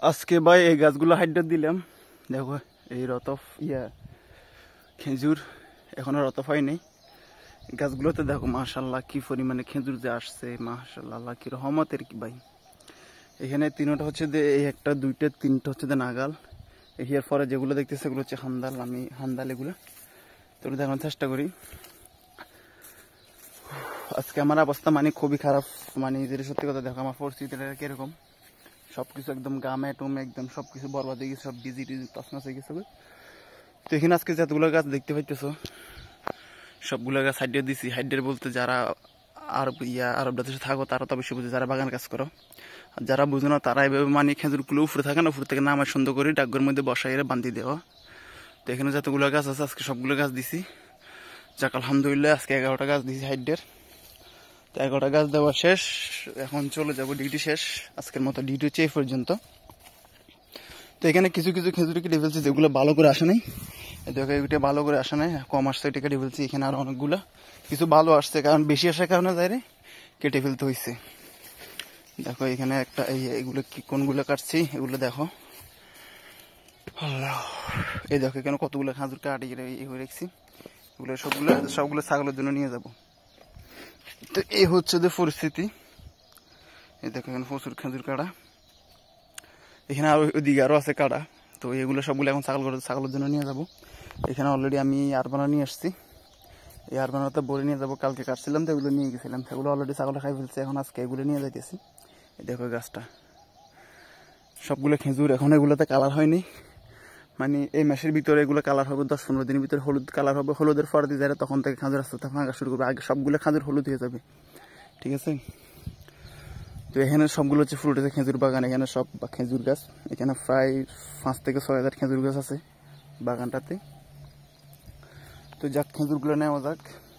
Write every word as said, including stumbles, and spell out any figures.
আজকে ভাই এই গাছগুলো হাইডা দিলাম। দেখো এই রতফ ইয়া খেজুর এখনো রতফ হয়নি। গাছগুলোতে দেখো মাশাল্লাহ কি পরিমাণে খেজুর যে আসছে, মাশাল্লাহ আল্লাহ কি রহমতের কি ভাই। এখানে তিনটা হচ্ছে যে এই একটা দুইটা তিনটা হচ্ছে যে নাগাল। এর পরে যেগুলো দেখতেছে এগুলো হচ্ছে হান্দাল। আমি হান্দাল এগুলো তো দেখানোর চেষ্টা করি। আজকে আমার অবস্থা মানে খুবই খারাপ, মানে যেটা সত্যি কথা। দেখো আমার পরিস্থিতিটা কিরকম, সবকিছু একদম গামে টুমে একদম সবকিছু বরবাদ হয়ে গেছে, সব বিজি টিজি তছনছ হয়ে গেছে। তো এখানে আজকে যতগুলো গাছ দেখতে পাইতেছো সবগুলো গাছ হাইডে দিছি। হাইডের বলতে যারা আরব ইয়া আরব দেশে থাকো তারা তো অবশ্যই বুঝে, যারা বাগান কাজ করো। আর যারা বুঝো না তারা এভাবে মানে খেজুরগুলো উপরে থাকে না, উপরে থেকে নামায় সুন্দর করে ডাকঘর মধ্যে বসাই বান্ধি দেওয়া। তো এখানে যতগুলো গাছ আছে আজকে সবগুলো গাছ দিছি। যাক আলহামদুলিল্লাহ আজকে এগারোটা গাছ দিছি হাইডের। তো এগারোটা গাছ দেওয়া শেষ, এখন চলে যাব ডিউটি শেষ। আজকের মতো ডিউটি হচ্ছে এই পর্যন্ত। তো এখানে কিছু কিছু খেজুর কেটে ফেলছি যেগুলো ভালো করে আসে নাই। দেখো এটা ভালো করে আসে নাই, কম আসছে এটা কেটে ফেলছি। এখানে আরো অনেকগুলা কিছু ভালো আসছে, কারণ বেশি আসার কারণে যাই কেটে ফেলতে হয়েছে। দেখো এখানে একটা এই এগুলো কি কোনগুলো কাটছি এগুলো দেখো। এই দেখো এখানে কতগুলো খেজুর কাটি হয়ে রেখেছি। এগুলো সবগুলো সবগুলো ছাগলের জন্য নিয়ে যাব। তো এই হচ্ছে যে পরিস্থিতি। এই দেখো এখানে প্রচুর খেজুর কাটা, এখানে আরো ওইদিকে আরো আছে কাটা। তো এগুলো সবগুলো এখন ছাগল ছাগলের জন্য নিয়ে যাব। এখানে অলরেডি আমি আরবানা নিয়ে আসছি, এই আরবানাতে বলে নিয়ে যাবো। কালকে কাটছিলাম তো এগুলো নিয়ে গেছিলাম, সেগুলো অলরেডি ছাগলে খাই ফেলছে। এখন আজকে এগুলো নিয়ে যাইতেছি। দেখো গাছটা সবগুলো খেজুর, এখন এগুলোতে কালার হয়নি, মানে এই মাসের ভিতরে এগুলো কালার হবে। দশ পনেরো দিনের ভিতরে হলুদ কালার হবে। হলুদের পর দিয়ে যাবে তখন থেকে খাজুর আস্তে আস্তে ভাঙা শুরু করবে। আগে সবগুলো খাজুর হলুদ হয়ে যাবে, ঠিক আছে। তো এখানে সবগুলো হচ্ছে ফ্রুট আছে, খেজুর বাগান। এখানে সব খেজুর গাছ, এখানে প্রায় পাঁচ থেকে ছয় হাজার খেজুর গাছ আছে বাগানটাতে। তো যাক খেজুরগুলো নেওয়া যাক।